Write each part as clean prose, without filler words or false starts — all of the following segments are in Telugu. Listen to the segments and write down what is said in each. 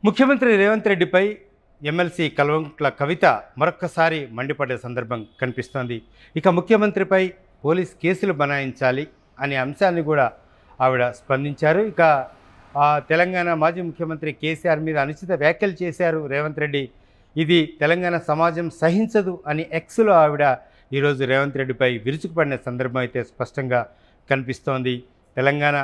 ముఖ్యమంత్రి రేవంత్ రెడ్డిపై ఎమ్మెల్సీ కల్వకుంట్ల కవిత మరొక్కసారి మండిపడే సందర్భం కనిపిస్తోంది. ఇక ముఖ్యమంత్రిపై పోలీస్ కేసులు బనాయించాలి అనే అంశాన్ని కూడా ఆవిడ స్పందించారు. ఇక తెలంగాణ మాజీ ముఖ్యమంత్రి కేసీఆర్ మీద అనుచిత వ్యాఖ్యలు చేశారు రేవంత్ రెడ్డి. ఇది తెలంగాణ సమాజం సహించదు అని ఎక్స్లో ఆవిడ ఈరోజు రేవంత్ రెడ్డిపై విరుచుకుపడిన సందర్భం అయితే స్పష్టంగా కనిపిస్తోంది. తెలంగాణ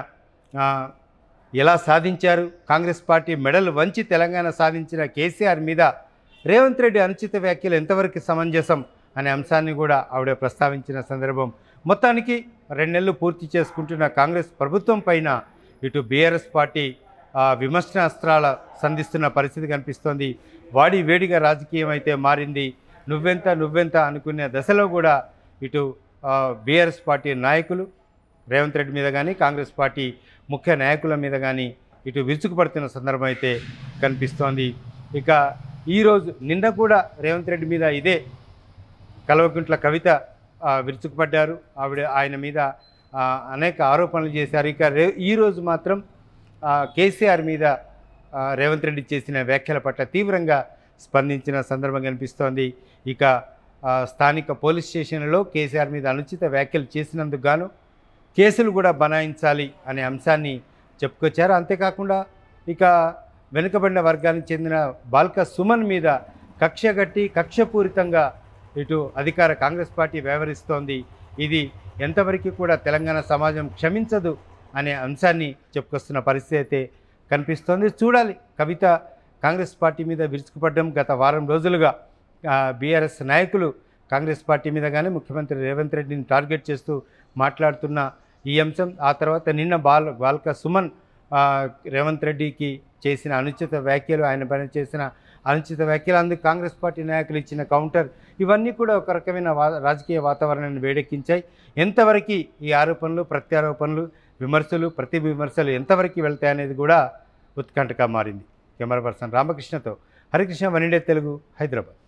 ఎలా సాధించారు, కాంగ్రెస్ పార్టీ మెడలు వంచి తెలంగాణ సాధించిన కేసీఆర్ మీద రేవంత్ రెడ్డి అనుచిత వ్యాఖ్యలు ఎంతవరకు సమంజసం అనే అంశాన్ని కూడా ఆవిడ ప్రస్తావించిన సందర్భం. మొత్తానికి 2 నెలలు పూర్తి చేసుకుంటున్న కాంగ్రెస్ ప్రభుత్వం పైన ఇటు బీఆర్ఎస్ పార్టీ విమర్శనాస్త్రాల సంధిస్తున్న పరిస్థితి కనిపిస్తోంది. వాడి వేడిగా రాజకీయం అయితే మారింది. నువ్వెంత అనుకునే దశలో కూడా ఇటు బీఆర్ఎస్ పార్టీ నాయకులు రేవంత్ రెడ్డి మీద కానీ కాంగ్రెస్ పార్టీ ముఖ్య నాయకుల మీద కానీ ఇటు విరుచుకుపడుతున్న సందర్భం అయితే కనిపిస్తోంది. ఇక ఈరోజు నిన్న కూడా రేవంత్ రెడ్డి మీద ఇదే కల్వకుంట్ల కవిత విరుచుకుపడ్డారు. ఆయన మీద అనేక ఆరోపణలు చేశారు. ఇక ఈరోజు మాత్రం కేసీఆర్ మీద రేవంత్ రెడ్డి చేసిన వ్యాఖ్యల పట్ల తీవ్రంగా స్పందించిన సందర్భం కనిపిస్తోంది. ఇక స్థానిక పోలీస్ స్టేషన్లో కేసీఆర్ మీద అనుచిత వ్యాఖ్యలు చేసినందుకు గాను కేసులు కూడా బనాయించాలి అనే అంశాన్ని చెప్పుకొచ్చారు. అంతేకాకుండా ఇక వెనుకబడిన వర్గానికి చెందిన బాల్క సుమన్ మీద కక్షపూరితంగా ఇటు అధికార కాంగ్రెస్ పార్టీ వ్యవహరిస్తోంది. ఇది ఎంతవరకు కూడా తెలంగాణ సమాజం క్షమించదు అనే అంశాన్ని చెప్పుకొస్తున్న పరిస్థితి అయితే కనిపిస్తోంది. చూడాలి, కవిత కాంగ్రెస్ పార్టీ మీద విరుచుకుపడ్డం గత వారం రోజులుగా బీఆర్ఎస్ నాయకులు కాంగ్రెస్ పార్టీ మీద కానీ ముఖ్యమంత్రి రేవంత్ రెడ్డిని టార్గెట్ చేస్తూ మాట్లాడుతున్న ఈ అంశం, ఆ తర్వాత నిన్న బాల్క సుమన్ రేవంత్ రెడ్డికి చేసిన అనుచిత వ్యాఖ్యలు, ఆయన పైన చేసిన అనుచిత వ్యాఖ్యలు, అందుకు కాంగ్రెస్ పార్టీ నాయకులు ఇచ్చిన కౌంటర్, ఇవన్నీ కూడా ఒక రకమైన రాజకీయ వాతావరణాన్ని వేడెక్కించాయి. ఎంతవరకు ఈ ఆరోపణలు, ప్రత్యారోపణలు, విమర్శలు, ప్రతి విమర్శలు ఎంతవరకు వెళ్తాయనేది కూడా ఉత్కంఠగా మారింది. కెమెరా పర్సన్ రామకృష్ణతో హరికృష్ణ, వన్ ఇండియా తెలుగు, హైదరాబాద్.